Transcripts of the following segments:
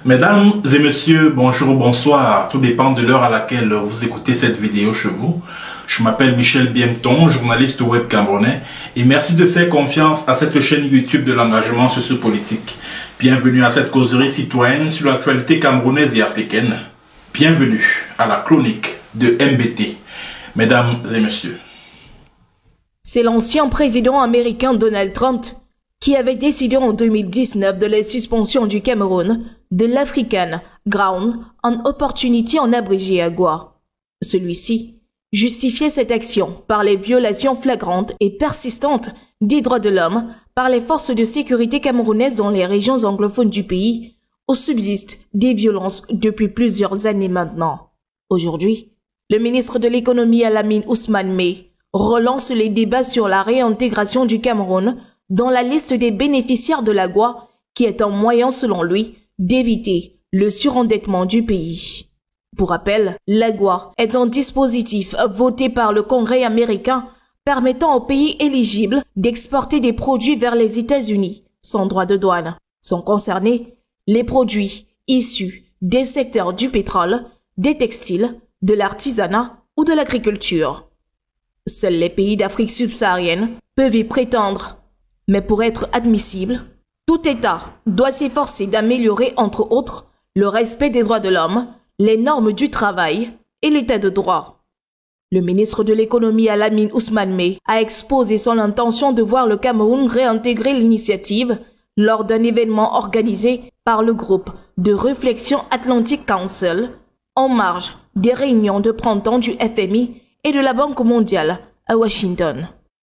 Mesdames et messieurs, bonjour ou bonsoir, tout dépend de l'heure à laquelle vous écoutez cette vidéo chez vous. Je m'appelle Michel Biemton, journaliste web camerounais, et merci de faire confiance à cette chaîne YouTube de l'engagement sociopolitique. Bienvenue à cette causerie citoyenne sur l'actualité camerounaise et africaine. Bienvenue à la chronique de MBT. Mesdames et messieurs. C'est l'ancien président américain Donald Trump qui avait décidé en 2019 de la suspension du Cameroun de l'African Ground on Opportunity en abrégé AGOA. Celui-ci justifiait cette action par les violations flagrantes et persistantes des droits de l'homme par les forces de sécurité camerounaises dans les régions anglophones du pays où subsistent des violences depuis plusieurs années maintenant. Aujourd'hui, le ministre de l'économie Alamine Ousmane Mey relance les débats sur la réintégration du Cameroun dans la liste des bénéficiaires de l'AGOA, qui est un moyen, selon lui, d'éviter le surendettement du pays. Pour rappel, l'AGOA est un dispositif voté par le Congrès américain permettant aux pays éligibles d'exporter des produits vers les États-Unis sans droit de douane. Sont concernés les produits issus des secteurs du pétrole, des textiles, de l'artisanat ou de l'agriculture. Seuls les pays d'Afrique subsaharienne peuvent y prétendre. Mais pour être admissible, tout État doit s'efforcer d'améliorer, entre autres, le respect des droits de l'homme, les normes du travail et l'état de droit. Le ministre de l'économie Alamine Ousmane Mey a exposé son intention de voir le Cameroun réintégrer l'initiative lors d'un événement organisé par le groupe de réflexion Atlantic Council en marge des réunions de printemps du FMI et de la Banque mondiale à Washington.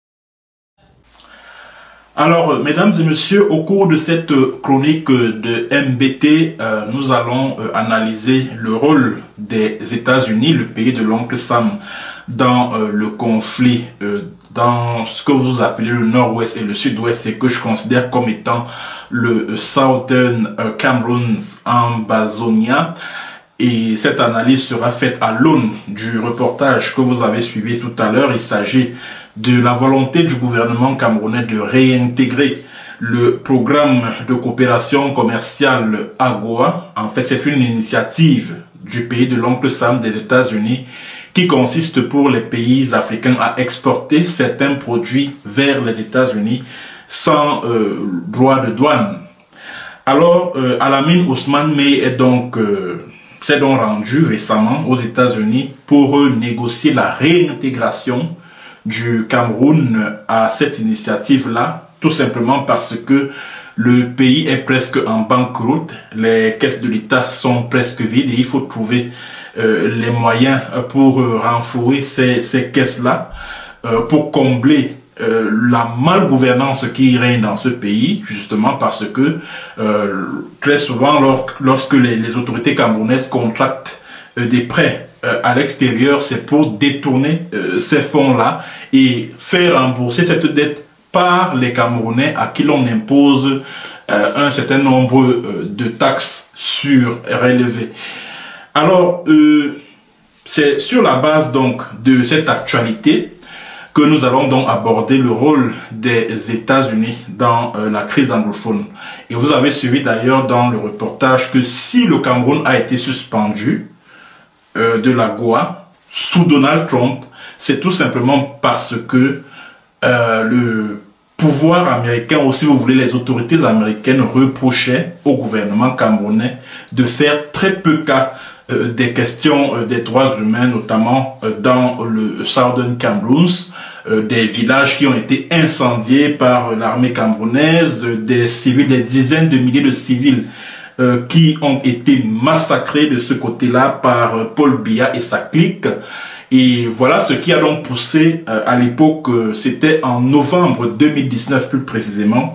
Alors, mesdames et messieurs, au cours de cette chronique de MBT, nous allons analyser le rôle des États-Unis, le pays de l'oncle Sam, dans le conflit, dans ce que vous appelez le nord-ouest et le sud-ouest, et que je considère comme étant le Southern Cameroon Ambazonia. Et cette analyse sera faite à l'aune du reportage que vous avez suivi tout à l'heure. Il s'agit de la volonté du gouvernement camerounais de réintégrer le programme de coopération commerciale AGOA. En fait, c'est une initiative du pays de l'oncle Sam des États-Unis qui consiste pour les pays africains à exporter certains produits vers les États-Unis sans droit de douane. Alors, Alamine Ousmane Mey est donc... s'est donc rendu récemment aux États-Unis pour négocier la réintégration du Cameroun à cette initiative-là, tout simplement parce que le pays est presque en banqueroute, les caisses de l'État sont presque vides et il faut trouver les moyens pour renflouer ces caisses-là, pour combler la malgouvernance qui règne dans ce pays, justement parce que très souvent lorsque les autorités camerounaises contractent des prêts à l'extérieur, c'est pour détourner ces fonds-là et faire rembourser cette dette par les Camerounais à qui l'on impose un certain nombre de taxes surélevées. Alors, c'est sur la base donc de cette actualité que nous allons donc aborder le rôle des États-Unis dans la crise anglophone. Et vous avez suivi d'ailleurs dans le reportage que si le Cameroun a été suspendu de l'AGOA sous Donald Trump, c'est tout simplement parce que le pouvoir américain, ou si vous voulez les autorités américaines, reprochaient au gouvernement camerounais de faire très peu cas des questions des droits humains, notamment dans le Southern Cameroon, des villages qui ont été incendiés par l'armée camerounaise, des civils, des dizaines de milliers de civils qui ont été massacrés de ce côté-là par Paul Biya et sa clique. Et voilà ce qui a donc poussé à l'époque, c'était en novembre 2019 plus précisément,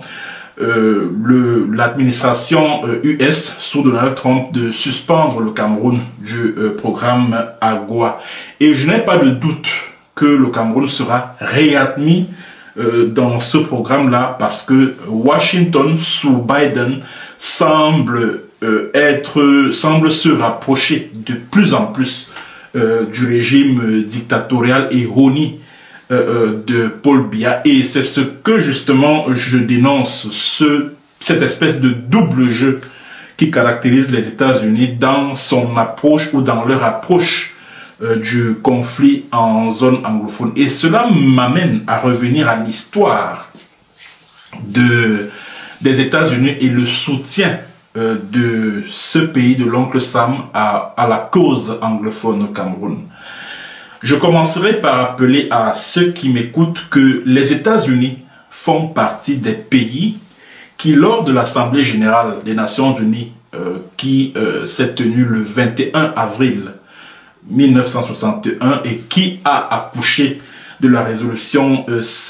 l'administration US sous Donald Trump de suspendre le Cameroun du programme AGOA. Et je n'ai pas de doute que le Cameroun sera réadmis dans ce programme-là parce que Washington sous Biden semble se rapprocher de plus en plus du régime dictatorial et honni de Paul Biya. Et c'est ce que justement je dénonce, cette espèce de double jeu qui caractérise les États-Unis dans son approche ou dans leur approche du conflit en zone anglophone. Et cela m'amène à revenir à l'histoire des États-Unis et le soutien de ce pays de l'oncle Sam à la cause anglophone au Cameroun. Je commencerai par rappeler à ceux qui m'écoutent que les États-Unis font partie des pays qui, lors de l'Assemblée générale des Nations unies qui s'est tenue le 21 avril 1961 et qui a accouché de la résolution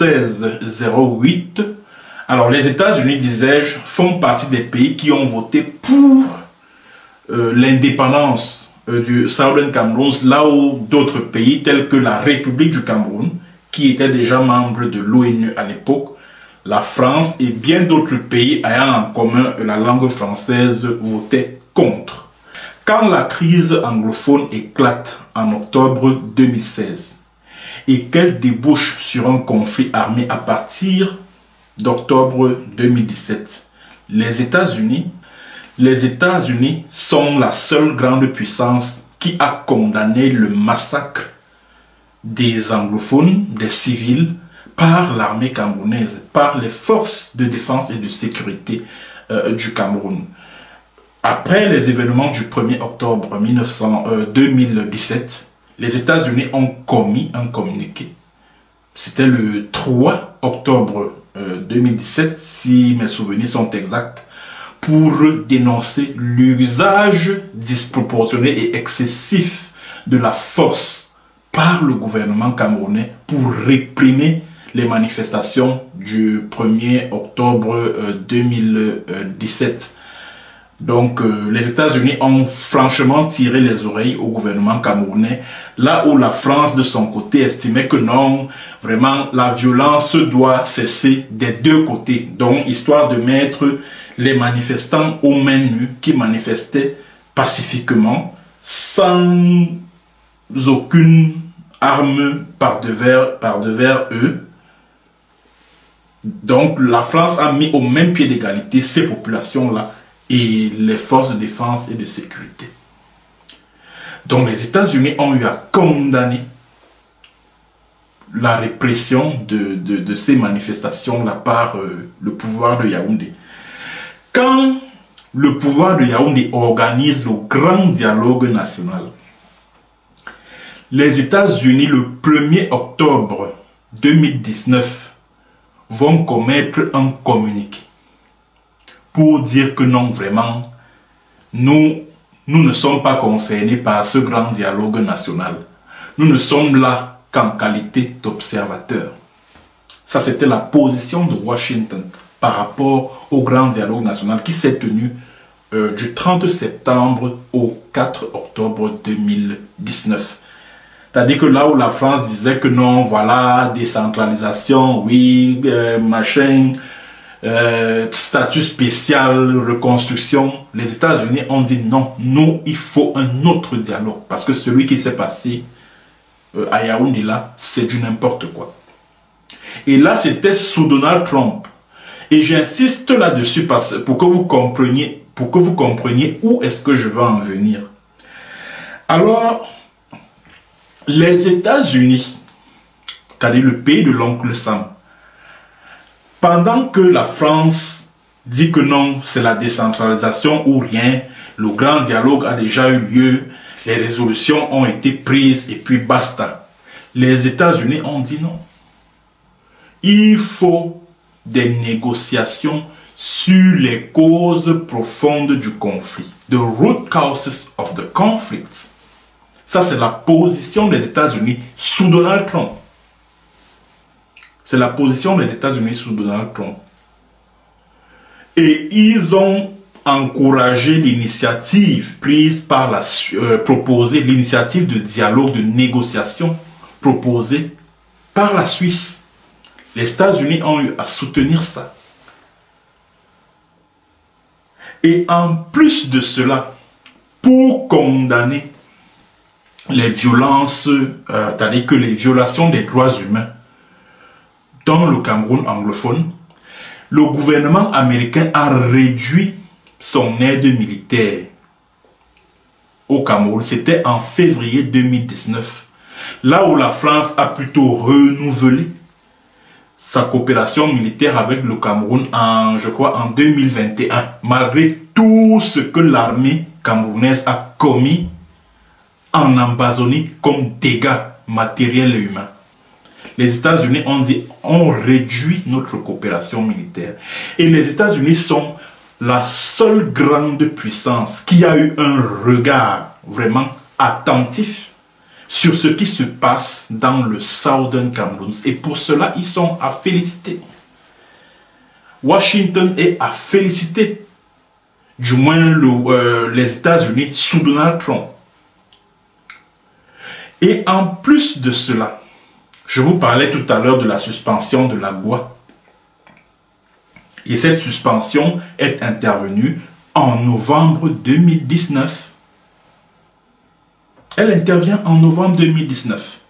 1608, alors les États-Unis, disais-je, font partie des pays qui ont voté pour l'indépendance du Southern Cameroon, là où d'autres pays tels que la République du Cameroun, qui était déjà membre de l'ONU à l'époque, la France et bien d'autres pays ayant en commun la langue française votaient contre. Quand la crise anglophone éclate en octobre 2016 et qu'elle débouche sur un conflit armé à partir d'octobre 2017, les États-Unis sont la seule grande puissance qui a condamné le massacre des anglophones, des civils, par l'armée camerounaise, par les forces de défense et de sécurité du Cameroun. Après les événements du 1er octobre 2017, les États-Unis ont commis un communiqué. C'était le 3 octobre 2017, si mes souvenirs sont exacts, pour dénoncer l'usage disproportionné et excessif de la force par le gouvernement camerounais pour réprimer les manifestations du 1er octobre 2017. Donc les États-Unis ont franchement tiré les oreilles au gouvernement camerounais, là où la France de son côté estimait que non, vraiment la violence doit cesser des deux côtés, donc histoire de mettre les manifestants aux mains nues qui manifestaient pacifiquement, sans aucune arme par devers eux. Donc la France a mis au même pied d'égalité ces populations-là et les forces de défense et de sécurité. Donc les États-Unis ont eu à condamner la répression de ces manifestations-là par le pouvoir de Yaoundé. Quand le pouvoir de Yaoundé organise le grand dialogue national, les États-Unis, le 1er octobre 2019, vont commettre un communiqué pour dire que non, vraiment, nous ne sommes pas concernés par ce grand dialogue national. Nous ne sommes là qu'en qualité d'observateurs. Ça, c'était la position de Washington par rapport au grand dialogue national qui s'est tenu du 30 septembre au 4 octobre 2019. C'est-à-dire que là où la France disait que non, voilà, décentralisation, oui, machin, statut spécial, reconstruction, les États-Unis ont dit non, nous, il faut un autre dialogue. Parce que celui qui s'est passé à Yaoundé là, c'est du n'importe quoi. Et là, c'était sous Donald Trump. Et j'insiste là-dessus pour que vous compreniez où est-ce que je veux en venir. Alors, les États-Unis, c'est-à-dire le pays de l'oncle Sam, pendant que la France dit que non, c'est la décentralisation ou rien, le grand dialogue a déjà eu lieu, les résolutions ont été prises et puis basta. Les États-Unis ont dit non. Il faut des négociations sur les causes profondes du conflit. The root causes of the conflict. Ça, c'est la position des États-Unis sous Donald Trump. C'est la position des États-Unis sous Donald Trump. Et ils ont encouragé l'initiative prise par l'initiative de dialogue, de négociation proposée par la Suisse. Les États-Unis ont eu à soutenir ça. Et en plus de cela, pour condamner les violences, c'est-à-dire que les violations des droits humains dans le Cameroun anglophone, le gouvernement américain a réduit son aide militaire au Cameroun, c'était en février 2019, là où la France a plutôt renouvelé sa coopération militaire avec le Cameroun je crois, en 2021, malgré tout ce que l'armée camerounaise a commis en Amazonie comme dégâts matériels et humains. Les États-Unis ont dit, on réduit notre coopération militaire. Et les États-Unis sont la seule grande puissance qui a eu un regard vraiment attentif sur ce qui se passe dans le Southern Cameroun. Et pour cela, ils sont à féliciter. Washington est à féliciter, du moins les États-Unis sous Donald Trump. Et en plus de cela, je vous parlais tout à l'heure de la suspension de l'AGOA. Et cette suspension est intervenue en novembre 2019. Elle intervient en novembre 2019.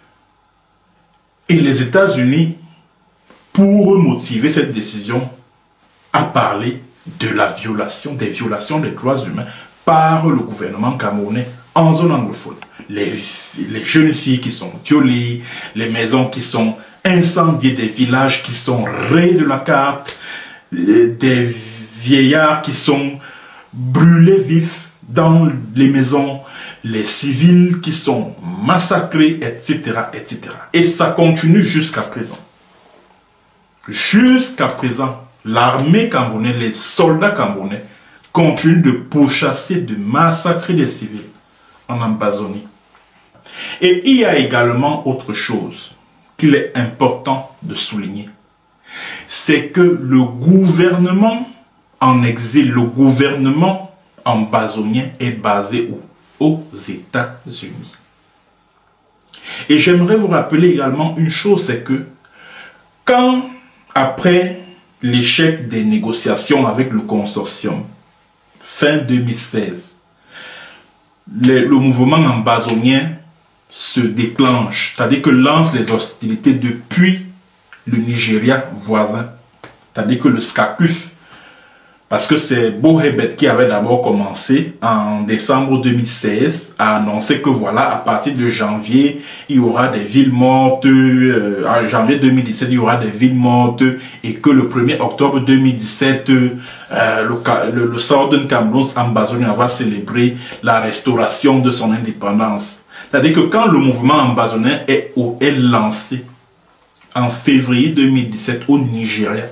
Et les États-Unis, pour motiver cette décision, a parlé de des violations des droits humains par le gouvernement camerounais en zone anglophone. Les jeunes filles qui sont violées, les maisons qui sont incendiées, des villages qui sont rayés de la carte, des vieillards qui sont brûlés vifs dans les maisons, les civils qui sont massacrés, etc., etc. Et ça continue jusqu'à présent. Jusqu'à présent, l'armée camerounaise, les soldats camerounais continuent de pourchasser, de massacrer des civils en Amazonie. Et il y a également autre chose qu'il est important de souligner. C'est que le gouvernement en exil, le gouvernement amazonien est basé où? Aux États-Unis. Et j'aimerais vous rappeler également une chose, c'est que quand, après l'échec des négociations avec le consortium, fin 2016, le mouvement amazonien se déclenche, c'est-à-dire que lance les hostilités depuis le Nigeria voisin, c'est-à-dire que le SCACUF, parce que c'est Bohebet qui avait d'abord commencé en décembre 2016 à annoncer que voilà, à partir de janvier, il y aura des villes mortes, en janvier 2017, il y aura des villes mortes, et que le 1er octobre 2017, le Southern Cameroun Amazonien va célébrer la restauration de son indépendance. C'est-à-dire que quand le mouvement amazonien est lancé en février 2017 au Nigeria,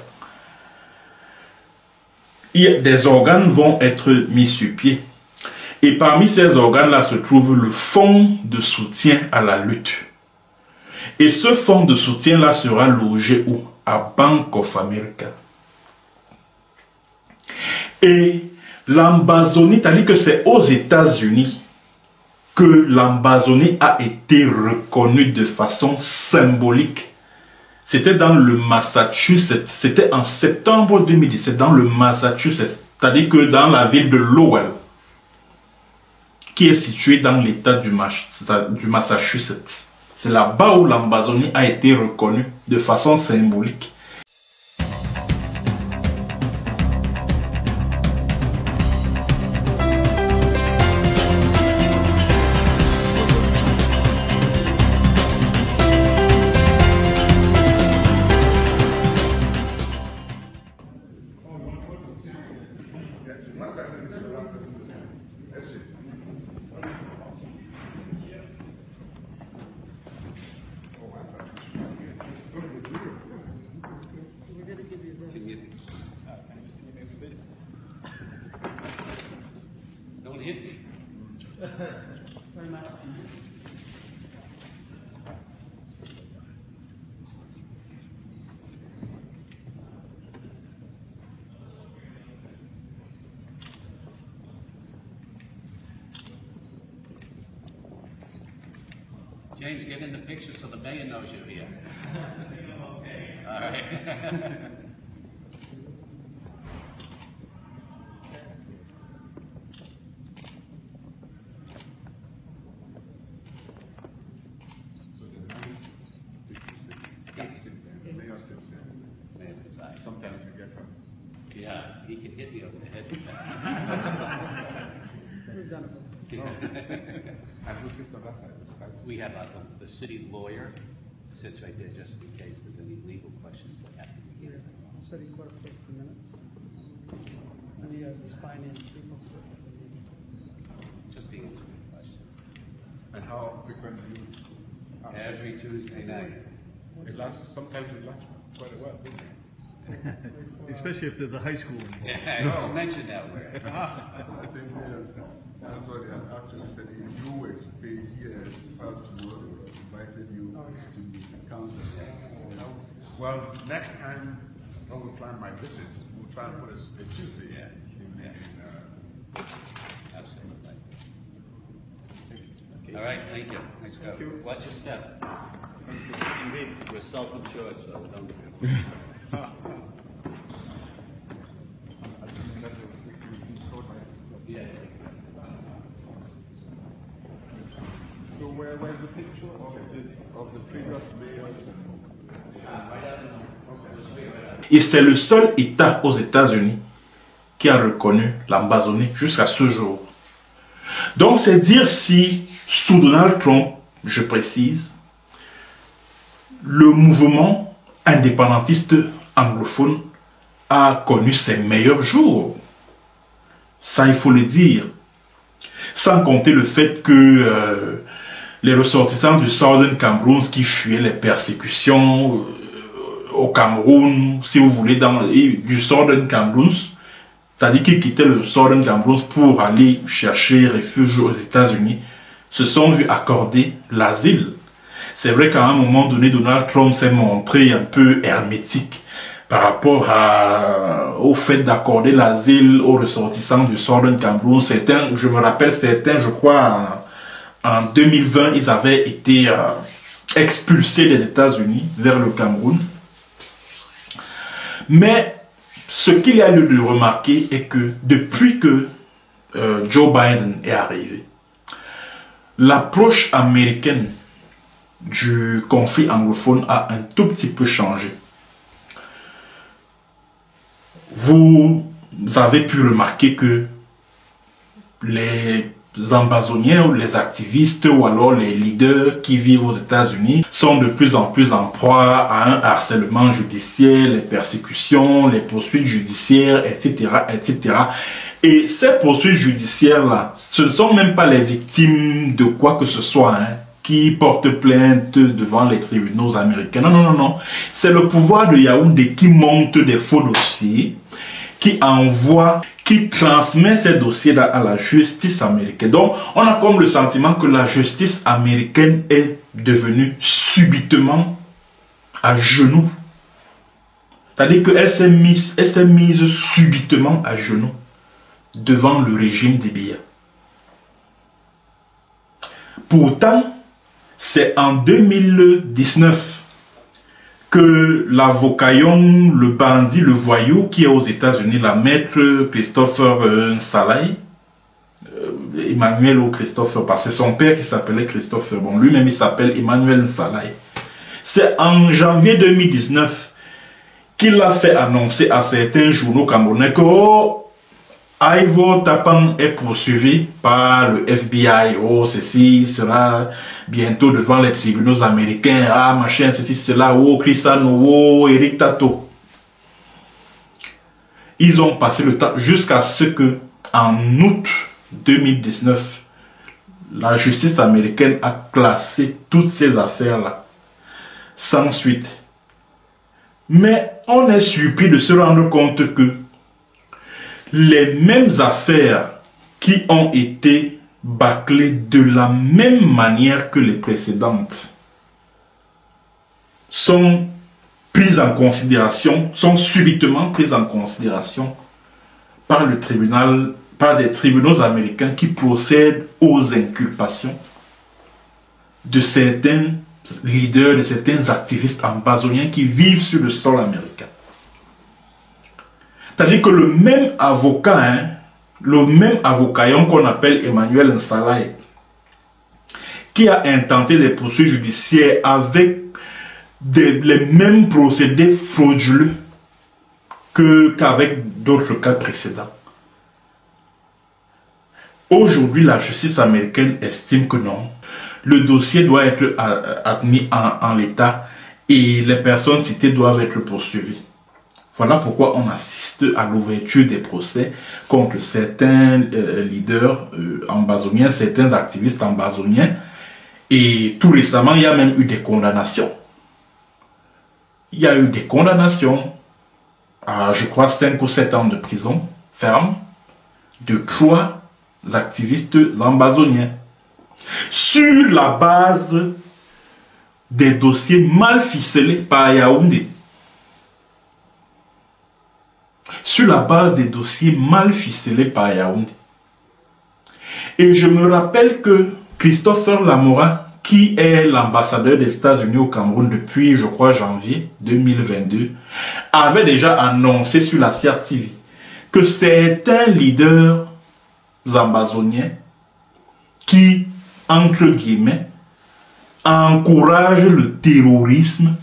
des organes vont être mis sur pied. Et parmi ces organes-là se trouve le fonds de soutien à la lutte. Et ce fonds de soutien-là sera logé où? À Bank of America. Et l'Amazonie, c'est-à-dire que c'est aux États-Unis que l'Amazonie a été reconnue de façon symbolique. C'était dans le Massachusetts, c'était en septembre 2017, dans le Massachusetts, c'est-à-dire que dans la ville de Lowell, qui est située dans l'état du Massachusetts. C'est là-bas où l'Amazonie a été reconnue de façon symbolique. Don't hit me. James, get in the picture so the mayor knows you're here. All right. Sometimes you get them. Yeah, he can hit me over the head with that. We've done it. And who sits on that side? We have the city lawyer sits right there just in case there's any legal questions that have to be Yeah, answered. city clerk takes the minutes. And he has his finance people sit. Just to answer the question. And how frequent do you? Every Tuesday night. It lasts, sometimes it lasts quite a while, doesn't it? Especially if there's a high school involved. Yeah, don't mention that word. I think that's what the actually said. You were to stay here, perhaps we would have invited you to the council. You know? Well, next time when we plan my visit, we'll try and put a Tuesday Absolutely. All right, thank you. Let's go. Watch your step. Indeed, we're self-insured, so don't. Yeah. So where's the picture of the previous layers? Et c'est le seul État aux États-Unis qui a reconnu l'Amazonie jusqu'à ce jour. Donc c'est dire si sous Donald Trump, je précise, le mouvement indépendantiste anglophone a connu ses meilleurs jours. Ça, il faut le dire. Sans compter le fait que les ressortissants du Southern Cameroun qui fuyaient les persécutions au Cameroun, si vous voulez, du Southern Cameroun, c'est-à-dire qu'ils quittaient le Southern Cameroun pour aller chercher refuge aux États-Unis, se sont vus accorder l'asile. C'est vrai qu'à un moment donné, Donald Trump s'est montré un peu hermétique par rapport au fait d'accorder l'asile aux ressortissants du Southern Cameroun. Certains, je me rappelle certains, je crois, en 2020, ils avaient été expulsés des États-Unis vers le Cameroun. Mais ce qu'il y a lieu de remarquer est que depuis que Joe Biden est arrivé, l'approche américaine du conflit anglophone a un tout petit peu changé. Vous avez pu remarquer que les Amazoniens ou les activistes ou alors les leaders qui vivent aux États-Unis sont de plus en plus en proie à un harcèlement judiciaire, les persécutions, les poursuites judiciaires, etc., etc. Et ces poursuites judiciaires-là, ce ne sont même pas les victimes de quoi que ce soit, hein, qui portent plainte devant les tribunaux américains. Non, non, non, non. C'est le pouvoir de Yaoundé qui monte des faux dossiers, qui envoie, qui transmet ces dossiers à la justice américaine. Donc, on a comme le sentiment que la justice américaine est devenue subitement à genoux. C'est-à-dire qu'elle s'est mise subitement à genoux devant le régime des Biya. Pourtant, c'est en 2019 que l'avocat Young, le bandit, le voyou qui est aux États-Unis, la maître Christopher Nsalaï, Emmanuel ou Christopher, parce que son père qui s'appelait Christopher, bon, lui-même il s'appelle Emmanuel Nsalaï. C'est en janvier 2019 qu'il a fait annoncer à certains journaux camerounais que Ivo Tapan est poursuivi par le FBI. Oh, ceci sera bientôt devant les tribunaux américains. Ah, machin, ceci, cela. Oh, Chrisano, oh, Eric Tato. Ils ont passé le temps jusqu'à ce que, en août 2019, la justice américaine a classé toutes ces affaires-là sans suite. Mais on est surpris de se rendre compte que les mêmes affaires qui ont été bâclées de la même manière que les précédentes sont prises en considération, sont subitement prises en considération par le tribunal, par des tribunaux américains qui procèdent aux inculpations de certains leaders, de certains activistes amazoniens qui vivent sur le sol américain. C'est-à-dire que le même avocat, qu'on appelle Emmanuel Nsalaï, qui a intenté des poursuites judiciaires avec les mêmes procédés frauduleux qu'avec d'autres cas précédents. Aujourd'hui, la justice américaine estime que non. Le dossier doit être admis en l'état et les personnes citées doivent être poursuivies. Voilà pourquoi on assiste à l'ouverture des procès contre certains leaders ambazoniens, certains activistes ambazoniens. Et tout récemment, il y a même eu des condamnations. Il y a eu des condamnations à, je crois, 5 ou 7 ans de prison ferme de 3 activistes ambazoniens sur la base des dossiers mal ficelés par Yaoundé. Sur la base des dossiers mal ficelés par Yaoundé. Et je me rappelle que Christopher Lamora, qui est l'ambassadeur des États-Unis au Cameroun depuis, je crois, janvier 2022, avait déjà annoncé sur la CRTV que certains leaders ambazoniens qui, entre guillemets, encouragent le terrorisme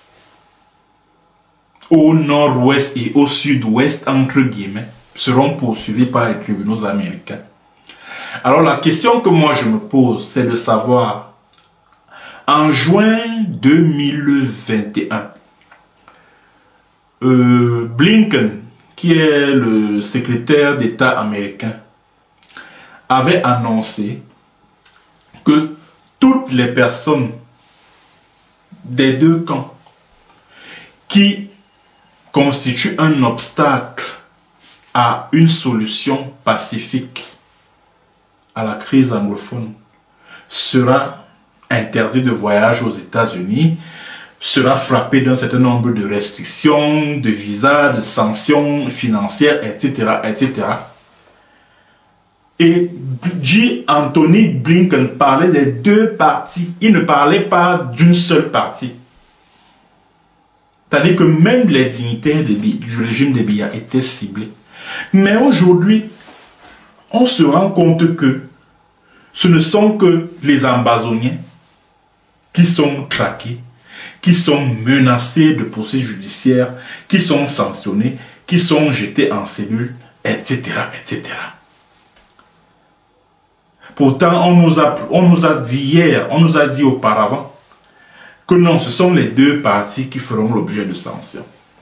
au nord-ouest et au sud-ouest, entre guillemets, seront poursuivis par les tribunaux américains. Alors la question que moi je me pose, c'est de savoir, en juin 2021, Blinken, qui est le secrétaire d'État américain, avait annoncé que toutes les personnes des deux camps qui constituent un obstacle à une solution pacifique à la crise anglophone sera interdit de voyage aux États-Unis, sera frappé d'un certain nombre de restrictions, de visas, de sanctions financières, etc., etc. Et J. Anthony Blinken parlait des deux parties. Il ne parlait pas d'une seule partie. C'est-à-dire que même les dignitaires du régime des Biya étaient ciblés. Mais aujourd'hui, on se rend compte que ce ne sont que les ambazoniens qui sont traqués, qui sont menacés de poursuites judiciaires, qui sont sanctionnés, qui sont jetés en cellule, etc., etc. Pourtant, on nous a dit hier, on nous a dit auparavant que non, ce sont les deux parties qui feront l'objet de sanctions.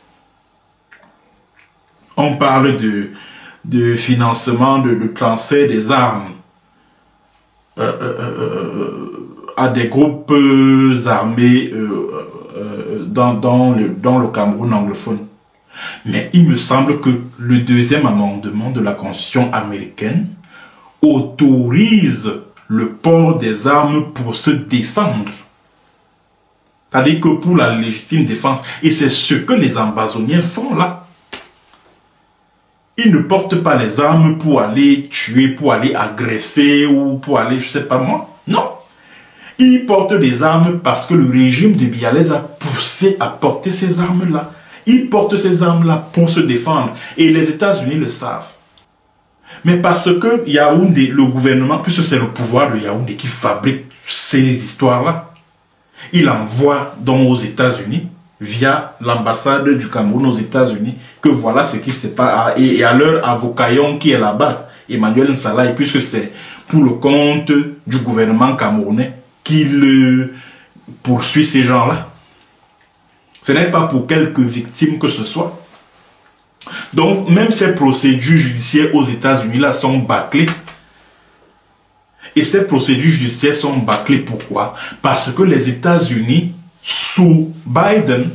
On parle de financement, de transfert des armes à des groupes armés dans le Cameroun anglophone. Mais il me semble que le deuxième amendement de la Constitution américaine autorise le port des armes pour se défendre. C'est-à-dire que pour la légitime défense. Et c'est ce que les ambazoniens font là. Ils ne portent pas les armes pour aller tuer, pour aller agresser ou pour aller, je ne sais pas moi. Non. Ils portent des armes parce que le régime de Biya les a poussés à porter ces armes-là. Ils portent ces armes-là pour se défendre. Et les États-Unis le savent. Mais parce que Yaoundé, le gouvernement, puisque c'est le pouvoir de Yaoundé qui fabrique ces histoires-là, il envoie donc aux États-Unis, via l'ambassade du Cameroun aux États-Unis, que voilà ce qui se passe. Et à leur avocaillon qui est là-bas, Emmanuel Nsala, et puisque c'est pour le compte du gouvernement camerounais qu'il poursuit ces gens-là. Ce n'est pas pour quelques victimes que ce soit. Donc, même ces procédures judiciaires aux États-Unis là sont bâclées. Et ces procédures judiciaires sont bâclées. Pourquoi? Parce que les États-Unis, sous Biden,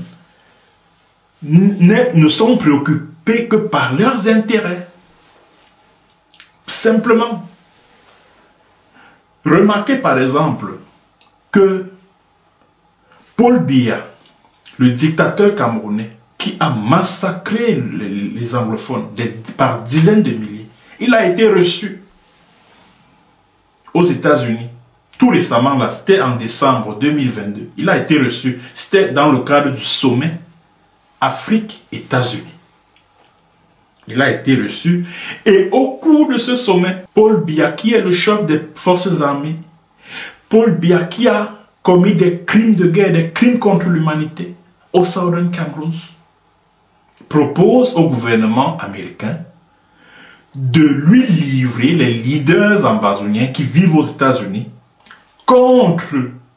ne sont préoccupés que par leurs intérêts. Simplement. Remarquez par exemple que Paul Biya, le dictateur camerounais, qui a massacré les anglophones par dizaines de milliers, il a été reçu aux États-Unis. Tout récemment, là, c'était en décembre 2022. Il a été reçu. C'était dans le cadre du sommet Afrique-États-Unis. Il a été reçu. Et au cours de ce sommet, Paul Biya, qui est le chef des forces armées, Paul Biya qui a commis des crimes de guerre, des crimes contre l'humanité au Southern Cameroun, propose au gouvernement américain de lui livrer les leaders amazoniens qui vivent aux États-Unis contre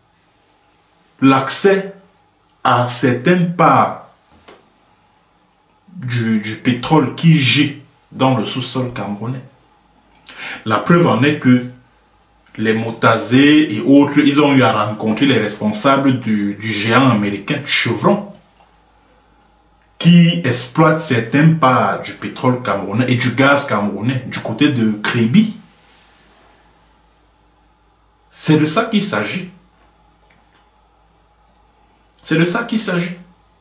l'accès à certaines parts du pétrole qui gît dans le sous-sol camerounais. La preuve en est que les Motazé et autres, ils ont eu à rencontrer les responsables du géant américain Chevron, qui exploite certaines parts du pétrole camerounais et du gaz camerounais du côté de Kribi. C'est de ça qu'il s'agit. C'est de ça qu'il s'agit.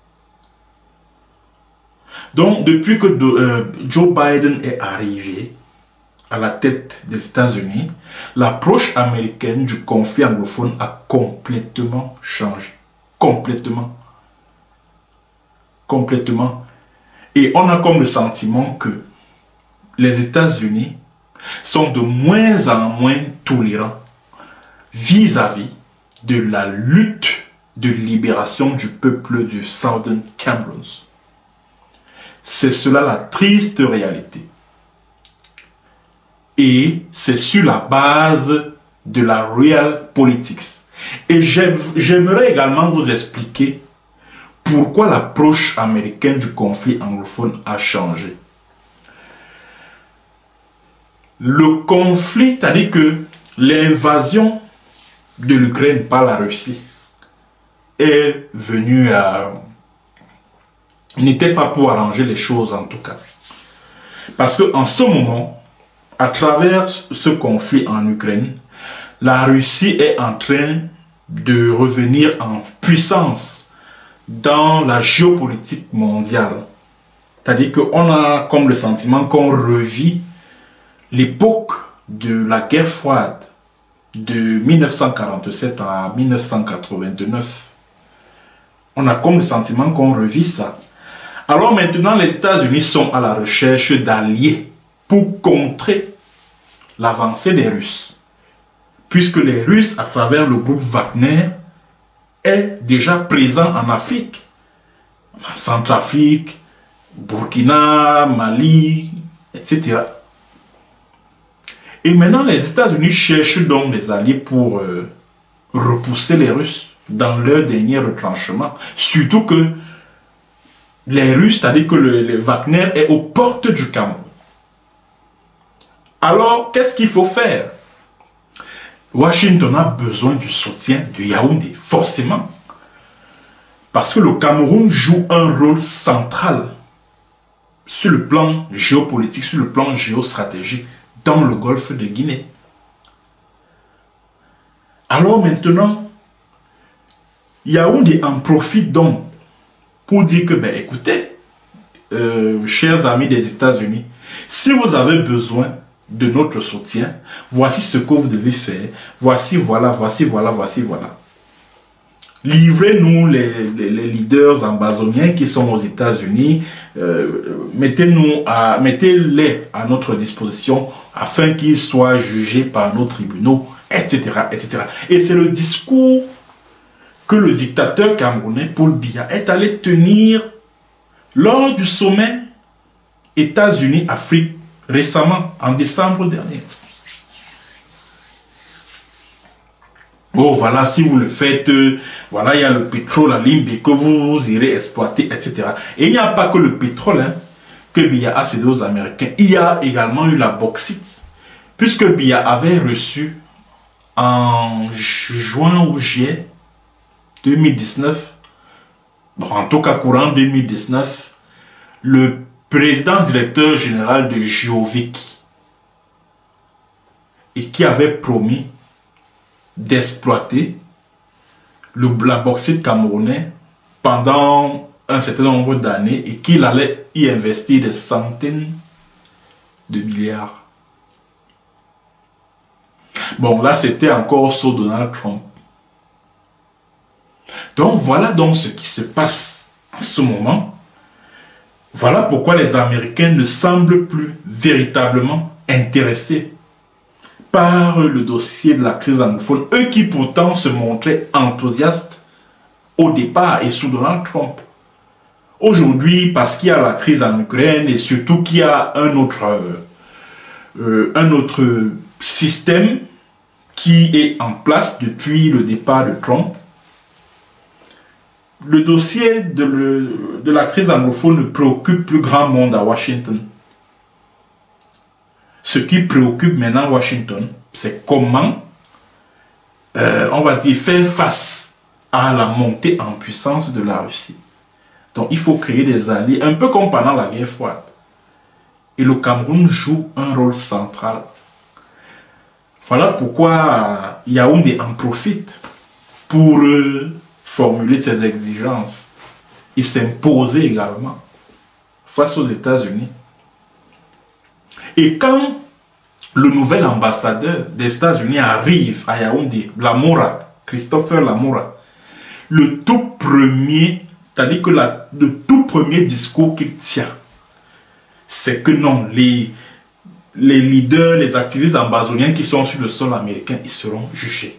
Donc, depuis que Joe Biden est arrivé à la tête des États-Unis, l'approche américaine du conflit anglophone a complètement changé. Complètement. Complètement. Et on a comme le sentiment que les États-Unis sont de moins en moins tolérants vis-à-vis de la lutte de libération du peuple du Southern Cameroons. C'est cela la triste réalité. Et c'est sur la base de la real politics. Et j'aimerais également vous expliquer pourquoi l'approche américaine du conflit anglophone a changé. Le conflit, c'est-à-dire que l'invasion de l'Ukraine par la Russie est venue à... n'était pas pour arranger les choses en tout cas. Parce qu'en ce moment, à travers ce conflit en Ukraine, la Russie est en train de revenir en puissance dans la géopolitique mondiale. C'est-à-dire qu'on a comme le sentiment qu'on revit l'époque de la guerre froide de 1947 à 1989. On a comme le sentiment qu'on revit ça. Alors maintenant, les États-Unis sont à la recherche d'alliés pour contrer l'avancée des Russes. Puisque les Russes, à travers le groupe Wagner, est déjà présent en Afrique, en Centrafrique, Burkina, Mali, etc. Et maintenant, les États-Unis cherchent donc des alliés pour repousser les Russes dans leur dernier retranchement. Surtout que les Russes, c'est-à-dire que le Wagner est aux portes du Cameroun. Alors, qu'est-ce qu'il faut faire? Washington a besoin du soutien de Yaoundé, forcément. Parce que le Cameroun joue un rôle central sur le plan géopolitique, sur le plan géostratégique, dans le golfe de Guinée. Alors maintenant, Yaoundé en profite donc pour dire que, ben écoutez, chers amis des États-Unis, si vous avez besoin de notre soutien, voici ce que vous devez faire, voici, voilà, voici, voilà, voici, voilà. Livrez-nous les leaders amazoniens qui sont aux États-Unis, mettez-les à notre disposition afin qu'ils soient jugés par nos tribunaux, etc., etc. Et c'est le discours que le dictateur camerounais Paul Biya est allé tenir lors du sommet États-Unis-Afrique récemment, en décembre dernier. Oh, voilà, si vous le faites, voilà, il y a le pétrole à Limbe que vous irez exploiter, etc. Et il n'y a pas que le pétrole que Biya a cédé aux Américains. Il y a également eu la bauxite, puisque Biya avait reçu en juin ou juillet 2019, bon, en tout cas courant 2019, le président directeur général de Geovic, et qui avait promis d'exploiter la bauxite camerounaise pendant un certain nombre d'années et qu'il allait y investir des centaines de milliards. Bon, là, c'était encore sous Donald Trump. Donc, voilà donc ce qui se passe en ce moment. Voilà pourquoi les Américains ne semblent plus véritablement intéressés par le dossier de la crise anglophone. Eux qui pourtant se montraient enthousiastes au départ et sous Donald Trump. Aujourd'hui, parce qu'il y a la crise en Ukraine et surtout qu'il y a un autre système qui est en place depuis le départ de Trump, le dossier de la crise anglophone ne préoccupe plus grand monde à Washington. Ce qui préoccupe maintenant Washington, c'est comment, on va dire, faire face à la montée en puissance de la Russie. Donc il faut créer des alliés, un peu comme pendant la guerre froide. Et le Cameroun joue un rôle central. Voilà pourquoi Yaoundé en profite pour formuler ses exigences et s'imposer également face aux États-Unis. Et quand le nouvel ambassadeur des États-Unis arrive à Yaoundé, Lamoura, Christopher Lamoura, le tout premier, c'est-à-dire que le tout premier discours qu'il tient, c'est que non, les leaders, les activistes amazoniens qui sont sur le sol américain, ils seront jugés.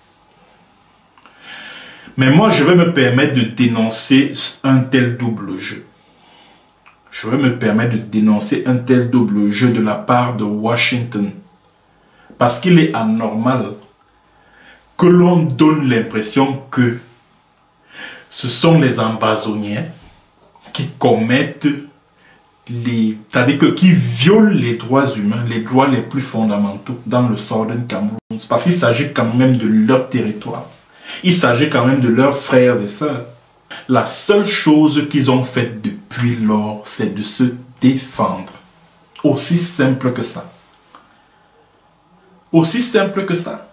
Mais moi, je vais me permettre de dénoncer un tel double jeu. Je vais me permettre de dénoncer un tel double jeu de la part de Washington. Parce qu'il est anormal que l'on donne l'impression que ce sont les Amazoniens qui commettent c'est-à-dire que qui violent les droits humains, les droits les plus fondamentaux dans le Southern Cameroun. Parce qu'il s'agit quand même de leur territoire. Il s'agit quand même de leurs frères et sœurs. La seule chose qu'ils ont faite depuis lors, c'est de se défendre. Aussi simple que ça. Aussi simple que ça.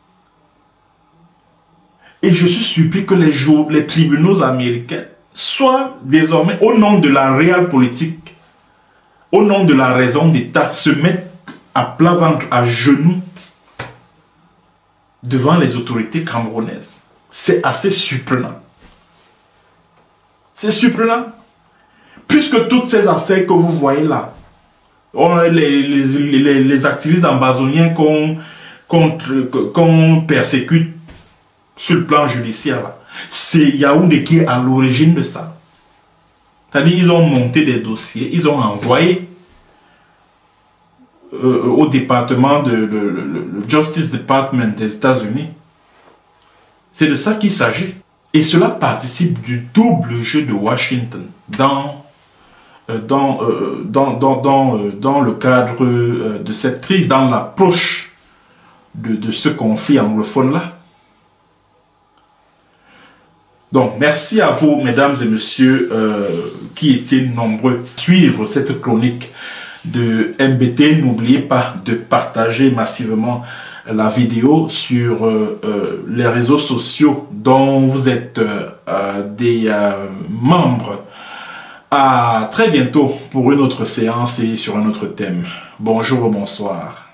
Et je suis surpris que les tribunaux américains soient désormais, au nom de la réelle politique, au nom de la raison d'État, se mettent à plat ventre, à genoux, devant les autorités camerounaises. C'est assez surprenant. C'est surprenant. Puisque toutes ces affaires que vous voyez là, les activistes amazoniens qu'on persécute sur le plan judiciaire, c'est Yaoundé qui est à l'origine de ça. C'est-à-dire qu'ils ont monté des dossiers, ils ont envoyé au département le Justice Department des États-Unis. C'est de ça qu'il s'agit. Et cela participe du double jeu de Washington dans le cadre de cette crise, dans l'approche de ce conflit anglophone-là. Donc, merci à vous, mesdames et messieurs, qui étiez nombreux à suivre cette chronique de MBT. N'oubliez pas de partager massivement la vidéo sur les réseaux sociaux dont vous êtes des membres. À très bientôt pour une autre séance et sur un autre thème. Bonjour, bonsoir.